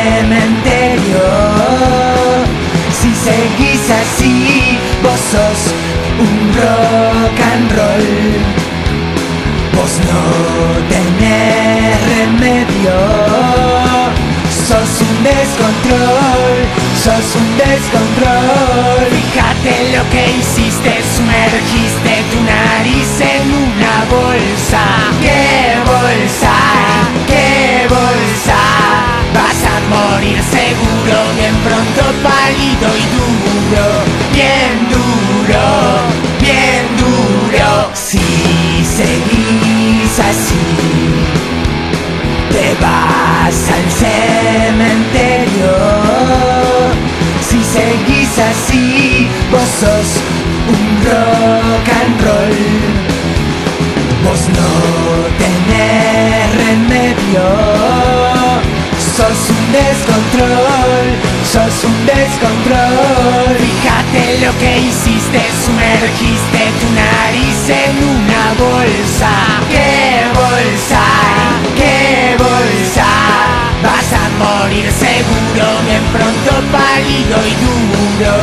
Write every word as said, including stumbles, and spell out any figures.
cementerio. Si seguís así, vos sos un rock and roll. Vos no tenés remedio. Sos un descontrol, sos un descontrol. Fíjate lo que hiciste, sumergiste tu nariz en una bolsa. ¿Qué bolsa? ¿Qué bolsa? Vas a morir seguro, bien pronto, pálido y duro. Bien duro, bien duro. Si seguís así, te vas al cementerio. Si seguís así, vos sos un rock and roll. Vos no tenés remedio. Sos un descontrol, sos un descontrol. Fíjate lo que hiciste, sumergiste tu nariz en una bolsa. ¿Qué bolsa? ¿Qué bolsa? Vas a morir seguro, bien pronto, pálido y duro.